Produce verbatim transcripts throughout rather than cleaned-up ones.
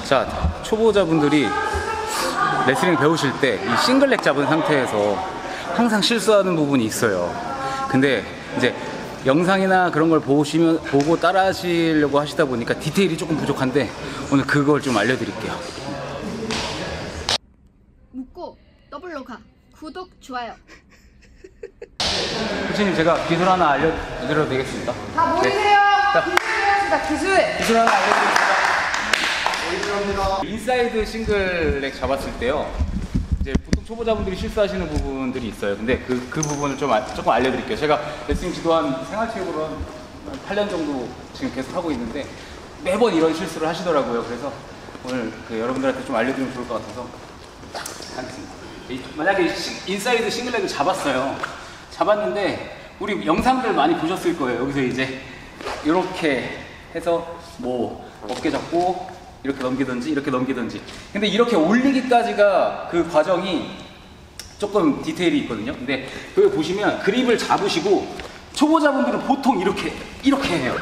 자, 초보자분들이 레슬링 배우실 때 이 싱글렉 잡은 상태에서 항상 실수하는 부분이 있어요. 근데 이제 영상이나 그런 걸 보시면 보고 따라 하시려고 하시다 보니까 디테일이 조금 부족한데 오늘 그걸 좀 알려드릴게요. 묻고 더블로 가. 구독, 좋아요. 코치님, 제가 기술 하나 알려드려도 되겠습니까? 다 모이세요. 네. 기술해야겠다. 기술. 기술 하나 알려드리겠습니다. 인사이드 싱글렉 잡았을 때요, 이제 보통 초보자분들이 실수하시는 부분들이 있어요. 근데 그, 그 부분을 좀 아, 조금 알려드릴게요. 제가 레슬링 지도한 생활체육으로 한 팔 년 정도 지금 계속 하고 있는데 매번 이런 실수를 하시더라고요. 그래서 오늘 그 여러분들한테 좀 알려드리면 좋을 것 같아서 딱 하겠습니다. 이, 만약에 시, 인사이드 싱글렉을 잡았어요. 잡았는데 우리 영상들 많이 보셨을 거예요. 여기서 이제 이렇게 해서 뭐 어깨 잡고 이렇게 넘기든지 이렇게 넘기든지. 근데 이렇게 올리기까지가 그 과정이 조금 디테일이 있거든요. 근데 그걸 보시면 그립을 잡으시고 초보자분들은 보통 이렇게 이렇게 해요.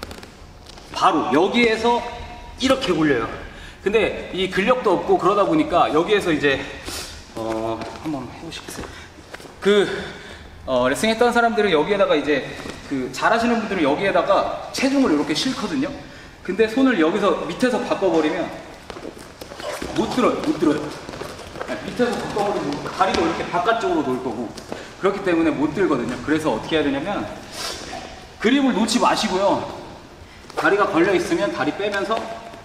바로 여기에서 이렇게 올려요. 근데 이 근력도 없고 그러다 보니까 여기에서 이제 어 한번 해보시겠어요? 그 어, 레슬링 했던 사람들은 여기에다가 이제 그 잘하시는 분들은 여기에다가 체중을 이렇게 싣거든요. 근데 손을 여기서 밑에서 바꿔버리면 못 들어요. 못 들어요. 밑에서 바꿔버리면 다리도 이렇게 바깥쪽으로 놓을 거고 그렇기 때문에 못 들거든요. 그래서 어떻게 해야 되냐면 그립을 놓지 마시고요. 다리가 걸려 있으면 다리 빼면서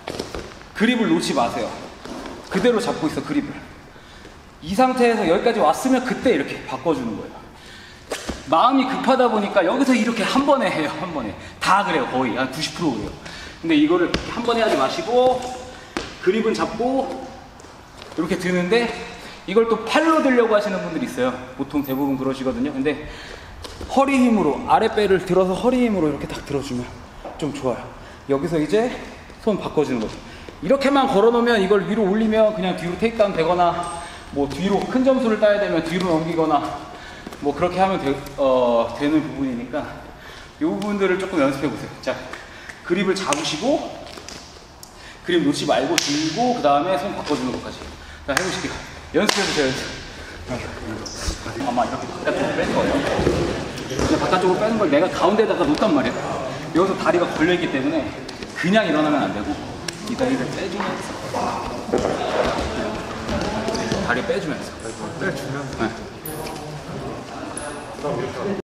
그립을 놓지 마세요. 그대로 잡고 있어, 그립을. 이 상태에서 여기까지 왔으면 그때 이렇게 바꿔주는 거예요. 마음이 급하다 보니까 여기서 이렇게 한 번에 해요. 한 번에. 다 그래요. 거의 한 구십 퍼센트 그래요. 근데 이거를 한 번에 하지 마시고 그립은 잡고 이렇게 드는데 이걸 또 팔로 들려고 하시는 분들이 있어요. 보통 대부분 그러시거든요. 근데 허리 힘으로 아랫배를 들어서 허리 힘으로 이렇게 딱 들어주면 좀 좋아요. 여기서 이제 손 바꿔주는 거죠. 이렇게만 걸어놓으면 이걸 위로 올리면 그냥 뒤로 테이크다운 되거나 뭐 뒤로 큰 점수를 따야 되면 뒤로 넘기거나 뭐 그렇게 하면 되, 어, 되는 부분이니까 이 부분들을 조금 연습해 보세요. 자, 그립을 잡으시고 그립 놓지 말고 들고 그 다음에 손 바꿔주는 것까지. 자, 해보실게요. 연습해 보세요. 연습. 아마 이렇게 바깥쪽으로 뺄 거예요. 근데 바깥쪽으로 빼는 걸 내가 가운데다가 놓단 말이야. 여기서 다리가 걸려있기 때문에 그냥 일어나면 안 되고 이 다리를 빼주면서 다리 빼주면서 빼주면서 네.